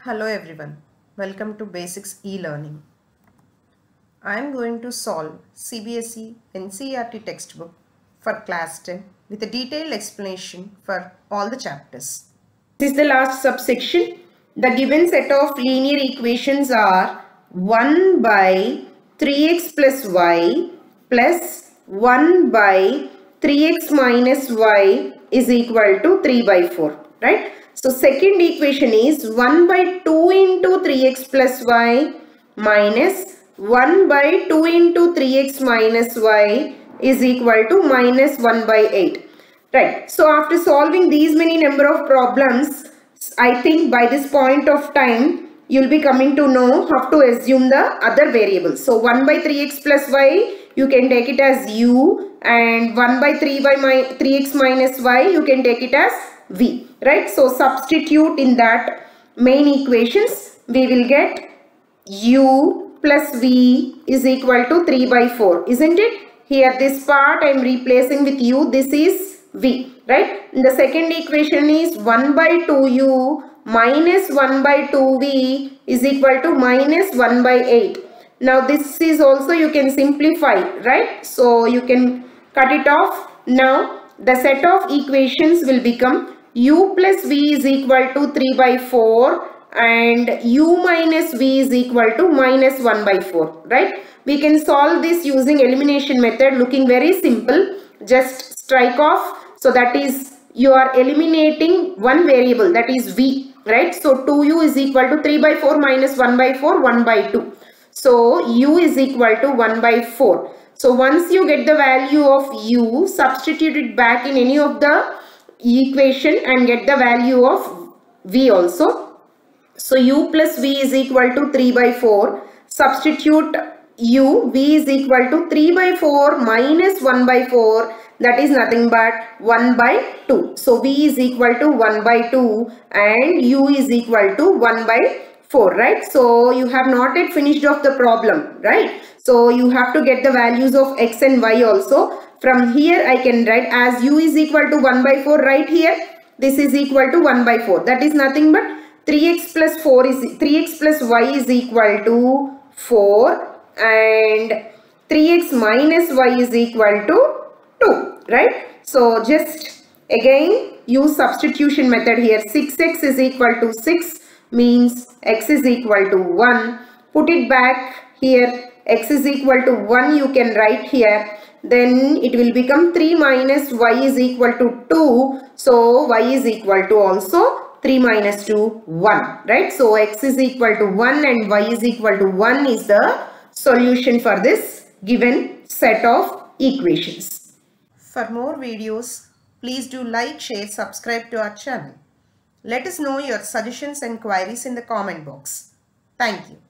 Hello everyone, welcome to Basics e-Learning. I am going to solve CBSE NCERT textbook for class 10 with a detailed explanation for all the chapters. This is the last subsection. The given set of linear equations are 1 by 3x plus y plus 1 by 3x minus y is equal to 3 by 4, right? So second equation is 1 by 2 into 3x plus y minus 1 by 2 into 3x minus y is equal to minus 1 by 8. Right. So after solving these many number of problems, I think by this point of time, you'll be coming to know how to assume the other variables. So 1 by 3x plus y, you can take it as u, and 1 by 3x minus y, you can take it as v. Right. So substitute in that main equations, we will get u plus v is equal to 3 by 4. Isn't it? Here this part I am replacing with u. This is v, right? The second equation is 1 by 2u minus 1 by 2v is equal to minus 1 by 8. Now this is also you can simplify, right? So you can cut it off. Now the set of equations will become u plus v is equal to 3 by 4 and u minus v is equal to minus 1 by 4, right? We can solve this using elimination method, looking very simple. Just strike off. So that is, you are eliminating one variable, that is v, right? So 2u is equal to 3 by 4 minus 1 by 4, 1 by 2. So u is equal to 1 by 4. So once you get the value of u, substitute it back in any of the equation and get the value of v also. So u plus v is equal to 3 by 4. Substitute u, v is equal to 3 by 4 minus 1 by 4. That is nothing but 1 by 2. So v is equal to 1 by 2 and u is equal to 1 by 4, right? So you have not yet finished off the problem, right? So you have to get the values of x and y also. From here I can write as u is equal to 1 by 4 right here. This is equal to 1 by 4. That is nothing but 3x plus y is equal to 4 and 3x minus y is equal to 2, right? So just again use substitution method here. 6x is equal to 6 means x is equal to 1. Put it back here. X is equal to 1 you can write here. Then it will become 3 minus y is equal to 2. So y is equal to also 3 minus 2, 1, right? So x is equal to 1 and y is equal to 1 is the solution for this given set of equations. For more videos, please do like, share, subscribe to our channel. Let us know your suggestions and queries in the comment box. Thank you.